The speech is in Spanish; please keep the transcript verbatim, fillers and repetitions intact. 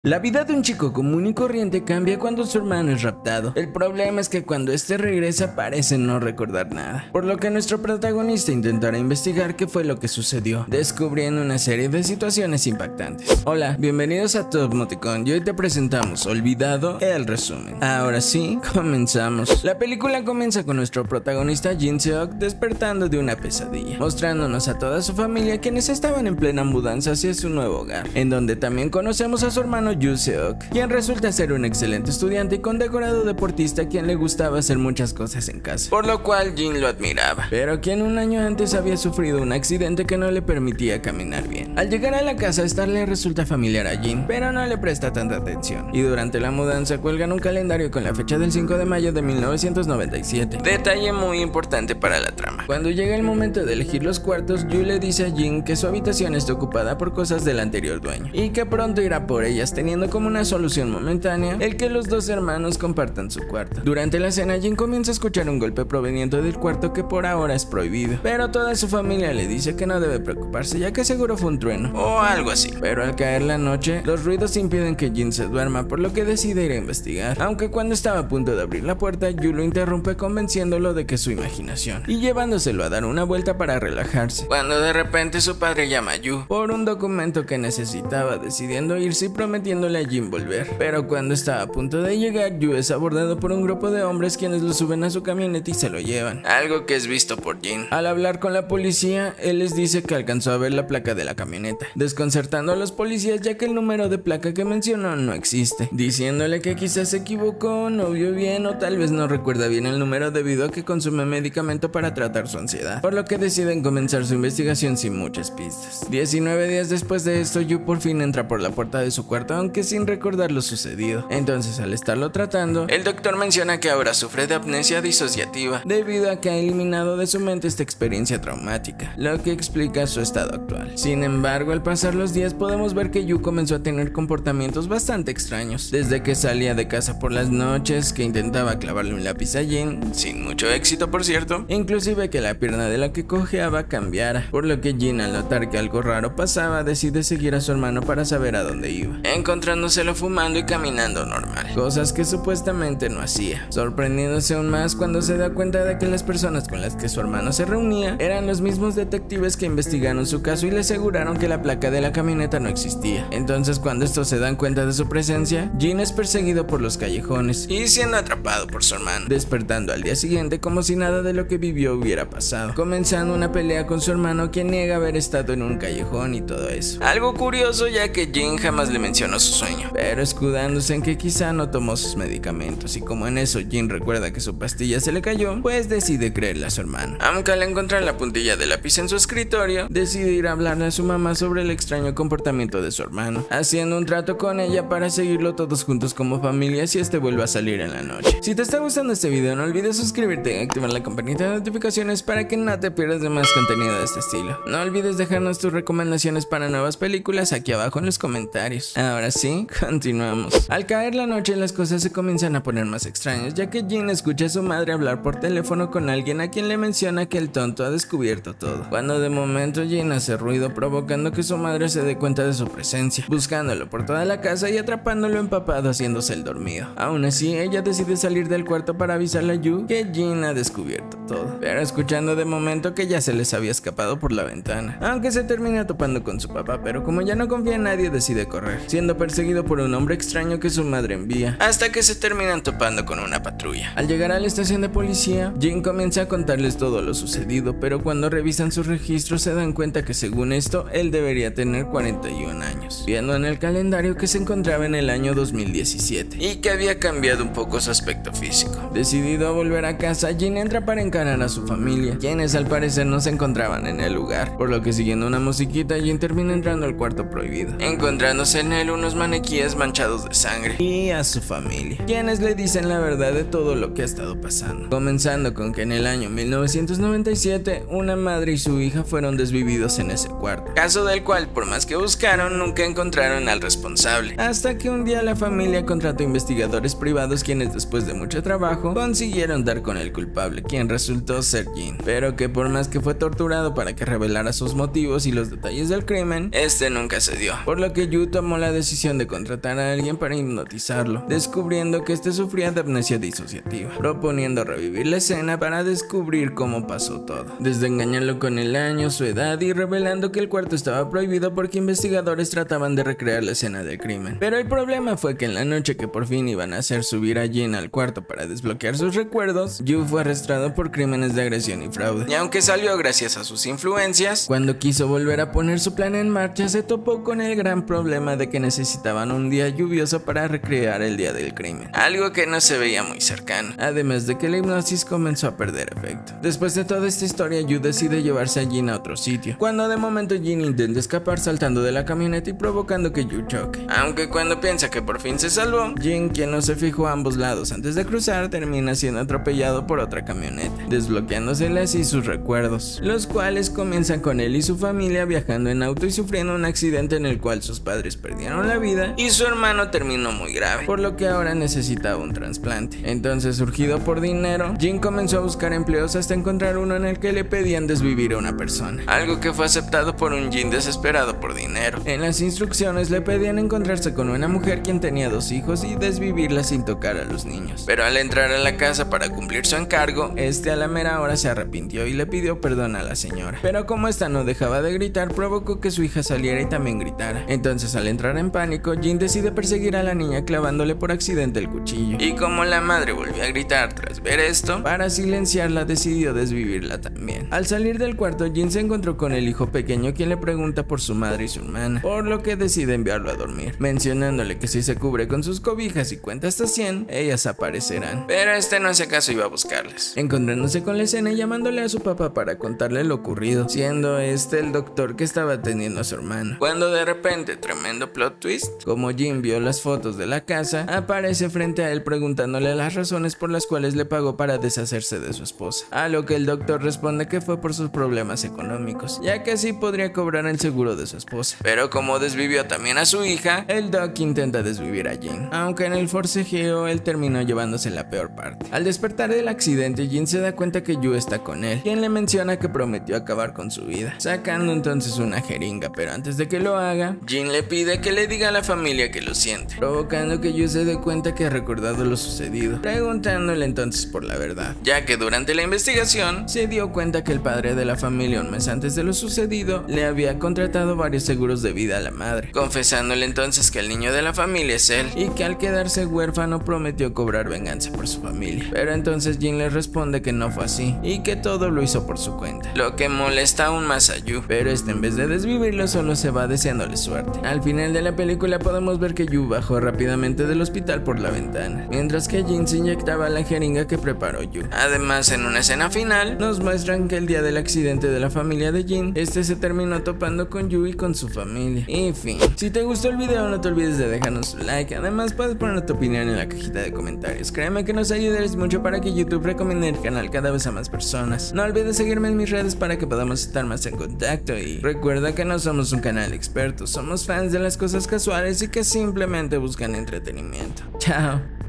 La vida de un chico común y corriente cambia cuando su hermano es raptado. El problema es que cuando este regresa parece no recordar nada, por lo que nuestro protagonista intentará investigar qué fue lo que sucedió, descubriendo una serie de situaciones impactantes. Hola, bienvenidos a Top Moticon y hoy te presentamos Olvidado, el resumen. Ahora sí, comenzamos. La película comienza con nuestro protagonista Jin Seok despertando de una pesadilla, mostrándonos a toda su familia quienes estaban en plena mudanza hacia su nuevo hogar, en donde también conocemos a su hermano Yoo Seok, quien resulta ser un excelente estudiante y condecorado deportista quien le gustaba hacer muchas cosas en casa, por lo cual Jin lo admiraba, pero quien un año antes había sufrido un accidente que no le permitía caminar bien. Al llegar a la casa, Star le resulta familiar a Jin, pero no le presta tanta atención, y durante la mudanza cuelgan un calendario con la fecha del cinco de mayo de mil novecientos noventa y siete, detalle muy importante para la trama. Cuando llega el momento de elegir los cuartos, Yoo le dice a Jin que su habitación está ocupada por cosas del anterior dueño, y que pronto irá por ellas, teniendo como una solución momentánea el que los dos hermanos compartan su cuarto. Durante la cena, Jin comienza a escuchar un golpe proveniente del cuarto que por ahora es prohibido, pero toda su familia le dice que no debe preocuparse ya que seguro fue un trueno o algo así. Pero al caer la noche, los ruidos impiden que Jin se duerma, por lo que decide ir a investigar, aunque cuando estaba a punto de abrir la puerta, Yoo lo interrumpe convenciéndolo de que es su imaginación y llevándoselo a dar una vuelta para relajarse, cuando de repente su padre llama a Yoo por un documento que necesitaba, decidiendo irse y prometiéndole a Jin volver. Pero cuando está a punto de llegar, Yoo es abordado por un grupo de hombres quienes lo suben a su camioneta y se lo llevan, algo que es visto por Jin. Al hablar con la policía, él les dice que alcanzó a ver la placa de la camioneta, desconcertando a los policías ya que el número de placa que mencionó no existe, diciéndole que quizás se equivocó, no vio bien o tal vez no recuerda bien el número debido a que consume medicamento para tratar su ansiedad, por lo que deciden comenzar su investigación sin muchas pistas. diecinueve días después de esto, Yoo por fin entra por la puerta de su cuarto, aunque sin recordar lo sucedido. Entonces, al estarlo tratando, el doctor menciona que ahora sufre de amnesia disociativa debido a que ha eliminado de su mente esta experiencia traumática, lo que explica su estado actual. Sin embargo, al pasar los días podemos ver que Yoo comenzó a tener comportamientos bastante extraños, desde que salía de casa por las noches, que intentaba clavarle un lápiz a Jin, sin mucho éxito por cierto, inclusive que la pierna de la que cojeaba cambiara, por lo que Jin, al notar que algo raro pasaba, decide seguir a su hermano para saber a dónde iba, encontrándoselo fumando y caminando normal, cosas que supuestamente no hacía, sorprendiéndose aún más cuando se da cuenta de que las personas con las que su hermano se reunía eran los mismos detectives que investigaron su caso y le aseguraron que la placa de la camioneta no existía. Entonces, cuando estos se dan cuenta de su presencia, Jin es perseguido por los callejones y siendo atrapado por su hermano, despertando al día siguiente como si nada de lo que vivió hubiera pasado, comenzando una pelea con su hermano, quien niega haber estado en un callejón y todo eso, algo curioso ya que Jin jamás le mencionó su sueño, pero escudándose en que quizá no tomó sus medicamentos, y como en eso Jin recuerda que su pastilla se le cayó, pues decide creerle a su hermano, aunque al encontrar la puntilla de lápiz en su escritorio, decide ir a hablarle a su mamá sobre el extraño comportamiento de su hermano, haciendo un trato con ella para seguirlo todos juntos como familia si este vuelve a salir en la noche. Si te está gustando este video, no olvides suscribirte y activar la campanita de notificaciones para que no te pierdas de más contenido de este estilo. No olvides dejarnos tus recomendaciones para nuevas películas aquí abajo en los comentarios. Ahora sí, continuamos. Al caer la noche, las cosas se comienzan a poner más extrañas, ya que Jin escucha a su madre hablar por teléfono con alguien a quien le menciona que el tonto ha descubierto todo, cuando de momento Jin hace ruido provocando que su madre se dé cuenta de su presencia, buscándolo por toda la casa y atrapándolo empapado haciéndose el dormido. Aún así, ella decide salir del cuarto para avisarle a Yoo que Jin ha descubierto todo, pero escuchando de momento que ya se les había escapado por la ventana, aunque se termina topando con su papá, pero como ya no confía en nadie decide correr, siendo perseguido por un hombre extraño que su madre envía, hasta que se terminan topando con una patrulla. Al llegar a la estación de policía, Jin comienza a contarles todo lo sucedido, pero cuando revisan sus registros se dan cuenta que según esto, él debería tener cuarenta y un años, viendo en el calendario que se encontraba en el año dos mil diecisiete y que había cambiado un poco su aspecto físico. Decidido a volver a casa, Jin entra para encarar a su familia, quienes al parecer no se encontraban en el lugar, por lo que siguiendo una musiquita, Jin termina entrando al cuarto prohibido, encontrándose en él unos maniquíes manchados de sangre y a su familia, quienes le dicen la verdad de todo lo que ha estado pasando, comenzando con que en el año mil novecientos noventa y siete una madre y su hija fueron desvividos en ese cuarto, caso del cual por más que buscaron nunca encontraron al responsable, hasta que un día la familia contrató investigadores privados quienes después de mucho trabajo consiguieron dar con el culpable, quien resultó ser Jin, pero que por más que fue torturado para que revelara sus motivos y los detalles del crimen, este nunca se dio, por lo que Yoo tomó la decisión decisión de contratar a alguien para hipnotizarlo, descubriendo que este sufría de amnesia disociativa, proponiendo revivir la escena para descubrir cómo pasó todo, desde engañarlo con el año, su edad y revelando que el cuarto estaba prohibido porque investigadores trataban de recrear la escena del crimen. Pero el problema fue que en la noche que por fin iban a hacer subir a Jin al cuarto para desbloquear sus recuerdos, Yu fue arrestado por crímenes de agresión y fraude. Y aunque salió gracias a sus influencias, cuando quiso volver a poner su plan en marcha se topó con el gran problema de que necesitaban un día lluvioso para recrear el día del crimen, algo que no se veía muy cercano, además de que la hipnosis comenzó a perder efecto. Después de toda esta historia, Yu decide llevarse a Jin a otro sitio, cuando de momento Jin intenta escapar saltando de la camioneta y provocando que Yu choque, aunque cuando piensa que por fin se salvó, Jin, quien no se fijó a ambos lados antes de cruzar, termina siendo atropellado por otra camioneta, desbloqueándosele así sus recuerdos, los cuales comienzan con él y su familia viajando en auto y sufriendo un accidente en el cual sus padres perdieron la vida y su hermano terminó muy grave, por lo que ahora necesitaba un trasplante. Entonces, urgido por dinero, Jin comenzó a buscar empleos hasta encontrar uno en el que le pedían desvivir a una persona, algo que fue aceptado por un Jin desesperado por dinero. En las instrucciones le pedían encontrarse con una mujer quien tenía dos hijos y desvivirla sin tocar a los niños, pero al entrar a la casa para cumplir su encargo, este a la mera hora se arrepintió y le pidió perdón a la señora, pero como esta no dejaba de gritar, provocó que su hija saliera y también gritara. Entonces, al entrar en pánico, Jin decide perseguir a la niña clavándole por accidente el cuchillo, y como la madre volvió a gritar tras ver esto, para silenciarla decidió desvivirla también. Al salir del cuarto, Jin se encontró con el hijo pequeño, quien le pregunta por su madre y su hermana, por lo que decide enviarlo a dormir, mencionándole que si se cubre con sus cobijas y cuenta hasta cien, ellas aparecerán. Pero este no hace caso y va a buscarlas, encontrándose con la escena y llamándole a su papá para contarle lo ocurrido, siendo este el doctor que estaba atendiendo a su hermano, cuando de repente, tremendo plot twist, como Jin vio las fotos de la casa, aparece frente a él preguntándole las razones por las cuales le pagó para deshacerse de su esposa, a lo que el doctor responde que fue por sus problemas económicos, ya que así podría cobrar el seguro de su esposa. Pero como desvivió también a su hija, el doc intenta desvivir a Jin, aunque en el forcejeo él terminó llevándose la peor parte. Al despertar del accidente, Jin se da cuenta que Yu está con él, quien le menciona que prometió acabar con su vida, sacando entonces una jeringa, pero antes de que lo haga, Jin le pide que le diga a la familia que lo siente, provocando que Yu se dé cuenta que ha recordado lo sucedido, preguntándole entonces por la verdad, ya que durante la investigación se dio cuenta que el padre de la familia un mes antes de lo sucedido le había contratado varios seguros de vida a la madre, confesándole entonces que el niño de la familia es él y que al quedarse huérfano prometió cobrar venganza por su familia. Pero entonces Jin le responde que no fue así y que todo lo hizo por su cuenta, lo que molesta aún más a Yu, pero este en vez de desvivirlo solo se va deseándole suerte. Al final de la película podemos ver que Yu bajó rápidamente del hospital por la ventana, mientras que Jin se inyectaba la jeringa que preparó Yu. Además, en una escena final nos muestran que el día del accidente de la familia de Jin, este se terminó topando con Yu y con su familia. En fin, si te gustó el video no te olvides de dejarnos un like, además puedes poner tu opinión en la cajita de comentarios, créeme que nos ayudaréis mucho para que YouTube recomiende el canal cada vez a más personas. No olvides seguirme en mis redes para que podamos estar más en contacto y recuerda que no somos un canal experto, somos fans de las cosas casuales y que simplemente buscan entretenimiento. Chao.